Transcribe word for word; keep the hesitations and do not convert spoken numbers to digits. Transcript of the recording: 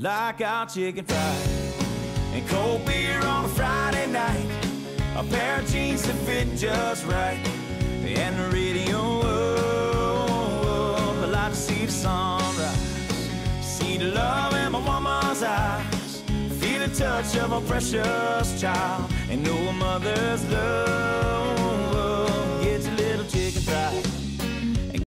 like our chicken fried, and cold beer on a Friday night, a pair of jeans that fit just right, and the radio. Oh, I like to see the sunrise, see the love in my woman's eyes, feel the touch of a precious child, and know a mother's love.